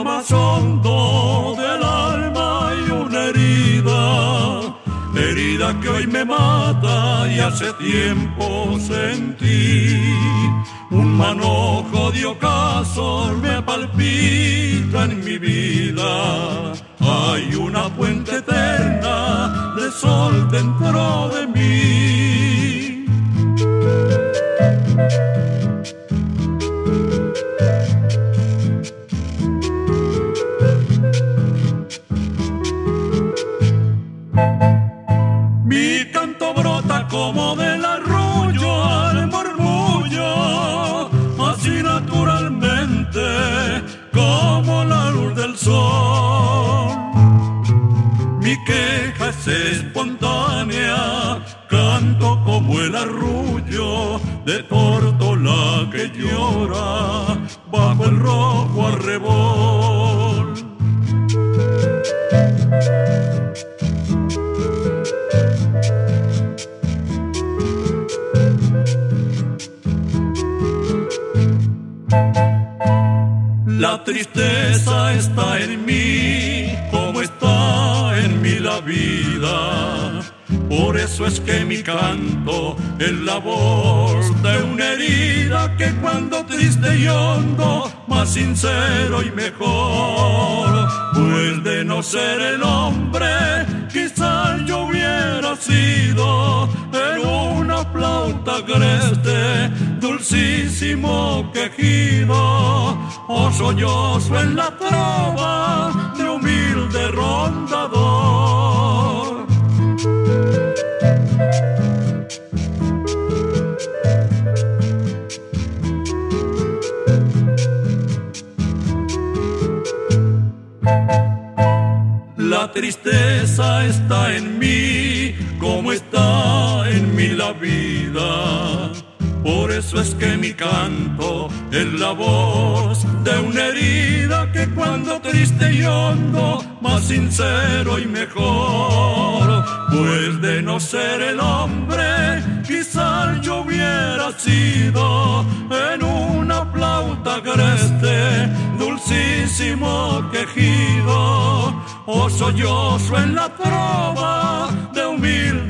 lo más hondo del alma hay una herida que hoy me mata y hace tiempo sentí. Un manojo de ocaso me palpita en mi vida. Hay una fuente eterna de sol dentro de mí. Mi canto brota como del arroyo al murmullo, así naturalmente como la luz del sol. Mi queja es espontánea, canto como el arrullo de tórtola que llora bajo el rojo arrebol. La tristeza está en mí, como está en mí la vida. Por eso es que mi canto es la voz de una herida que cuando triste y hondo, más sincero y mejor. Pues de no ser el hombre, quizás yo hubiera sido en una flauta agreste, dulcísimo quejido, o sollozo en la trova de humilde rondador. La tristeza está en mí, como está en mí la vida. Por eso es que mi canto es la voz de una herida que cuando triste y hondo, más sincero y mejor. Pues de no ser el hombre, quizás yo hubiera sido en una flauta agreste, dulcísimo quejido, o sollozo en la trova de humilde